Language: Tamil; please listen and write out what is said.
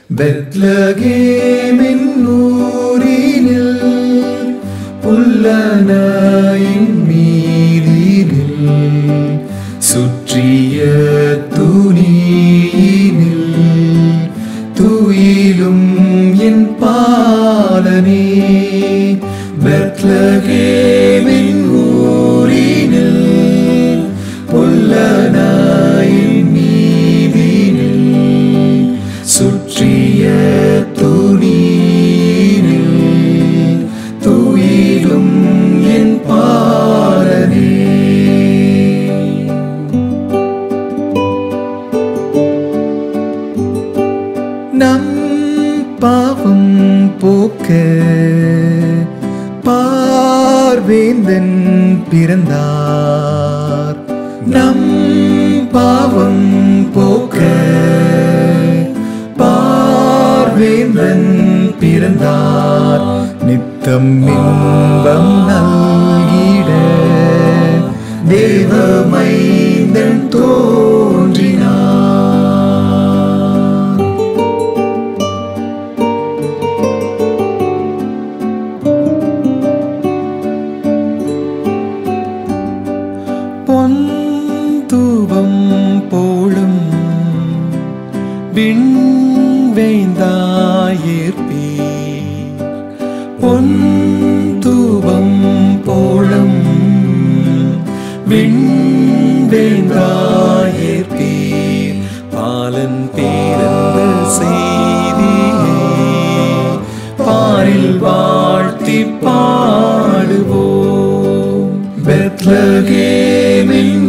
Bethlehemin Oorinil புல்லனாயின் மீதினில் சுற்றிய துணியினில் துயிலும் என் பாலனே. Bethlehemin Oorinil புல்லனாயின் மீதினில் சுற்றிய துணியினில் துயிலும் என் பாலனே. நம் பாவம் போக்க பார்வேந்தன் பிறந்தார். நம் பாவம் போக்க பார்வேந்தன் பிறந்தார். நித்தம் இன்பம் நல்கிட தேவமைந்தன் தோன்றினார். பொன் தூபம் போலும் விண்வேந்தாயேற்பீர். பொன் தூபம் போலும் விண்வேந்தாயேற்பீர். பாலன் பிறந்த செய்தியே பாரில் வாழ்த்தி பாடுவோம். Bethlehemin